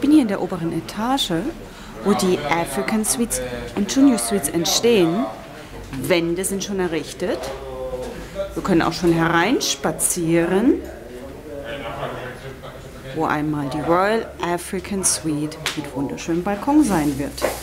bin hier in der oberen Etage, wo die African Suites und Junior Suites entstehen. Wände sind schon errichtet. Wir können auch schon hereinspazieren, wo einmal die Royal African Suite mit wunderschönem Balkon sein wird.